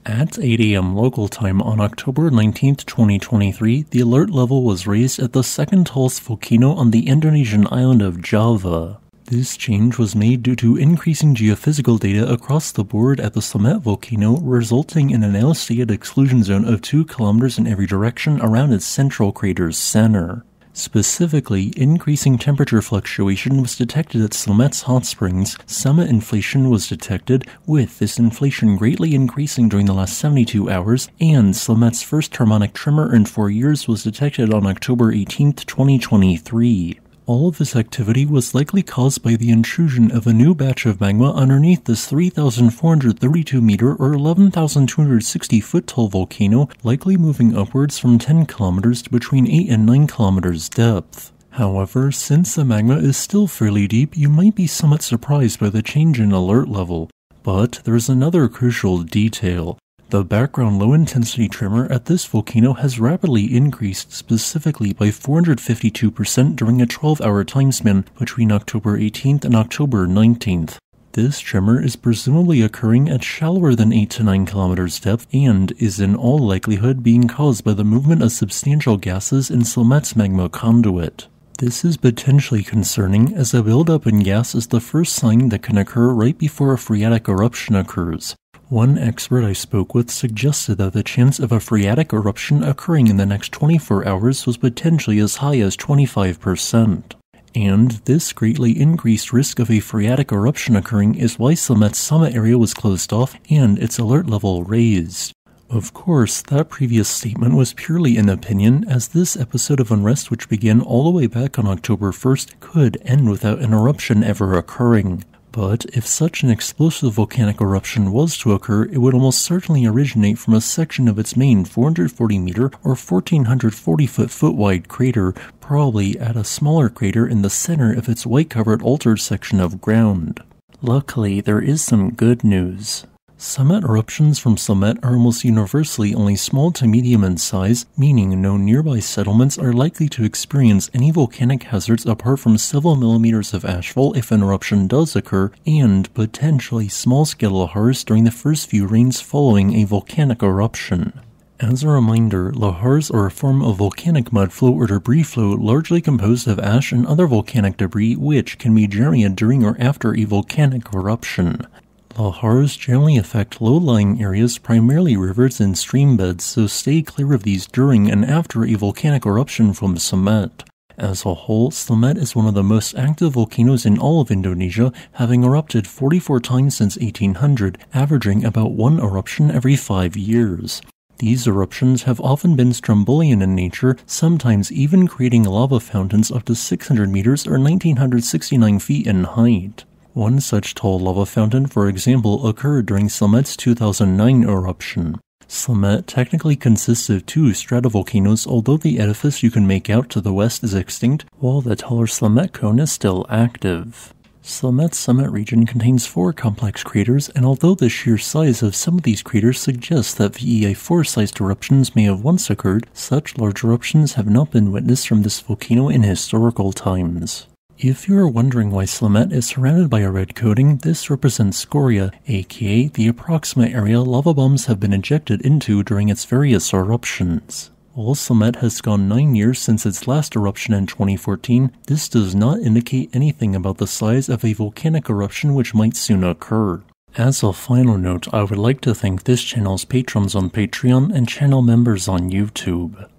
At 8 a.m. local time on October 19, 2023, the alert level was raised at the second tallest volcano on the Indonesian island of Java. This change was made due to increasing geophysical data across the board at the Slamet Volcano, resulting in a now stated exclusion zone of 2 kilometers in every direction around its central crater's center. Specifically, increasing temperature fluctuation was detected at Slamet's hot springs. Summit inflation was detected, with this inflation greatly increasing during the last 72 hours, and Slamet's first harmonic tremor in 4 years was detected on October 18, 2023. All of this activity was likely caused by the intrusion of a new batch of magma underneath this 3,432 meter or 11,260 foot tall volcano, likely moving upwards from 10 kilometers to between 8 and 9 kilometers depth. However, since the magma is still fairly deep, you might be somewhat surprised by the change in alert level. But there's another crucial detail. The background low-intensity tremor at this volcano has rapidly increased, specifically by 452% during a 12-hour time span between October 18th and October 19th. This tremor is presumably occurring at shallower than 8 to 9 kilometers depth and is in all likelihood being caused by the movement of substantial gases in Slamet's magma conduit. This is potentially concerning, as a buildup in gas is the first sign that can occur right before a phreatic eruption occurs. One expert I spoke with suggested that the chance of a phreatic eruption occurring in the next 24 hours was potentially as high as 25%. And this greatly increased risk of a phreatic eruption occurring is why Slamet's summit area was closed off and its alert level raised. Of course, that previous statement was purely an opinion, as this episode of unrest, which began all the way back on October 1st, could end without an eruption ever occurring. But if such an explosive volcanic eruption was to occur, it would almost certainly originate from a section of its main 440 meter or 1440 foot wide crater, probably at a smaller crater in the center of its white-covered altered section of ground. Luckily, there is some good news. Summit eruptions from Slamet are almost universally only small to medium in size, meaning no nearby settlements are likely to experience any volcanic hazards apart from several millimeters of ashfall if an eruption does occur, and potentially small-scale lahars during the first few rains following a volcanic eruption. As a reminder, lahars are a form of volcanic mud flow or debris flow largely composed of ash and other volcanic debris which can be generated during or after a volcanic eruption. Lahars generally affect low-lying areas, primarily rivers and stream beds, so stay clear of these during and after a volcanic eruption from Slamet. As a whole, Slamet is one of the most active volcanoes in all of Indonesia, having erupted 44 times since 1800, averaging about 1 eruption every 5 years. These eruptions have often been Strombolian in nature, sometimes even creating lava fountains up to 600 meters or 1,969 feet in height. One such tall lava fountain, for example, occurred during Slamet's 2009 eruption. Slamet technically consists of 2 stratovolcanoes, although the edifice you can make out to the west is extinct, while the taller Slamet cone is still active. Slamet's summit region contains 4 complex craters, and although the sheer size of some of these craters suggests that VEA4-sized eruptions may have once occurred, such large eruptions have not been witnessed from this volcano in historical times. If you are wondering why Slamet is surrounded by a red coating, this represents scoria, aka the approximate area lava bombs have been ejected into during its various eruptions. While Slamet has gone 9 years since its last eruption in 2014, this does not indicate anything about the size of a volcanic eruption which might soon occur. As a final note, I would like to thank this channel's patrons on Patreon and channel members on YouTube.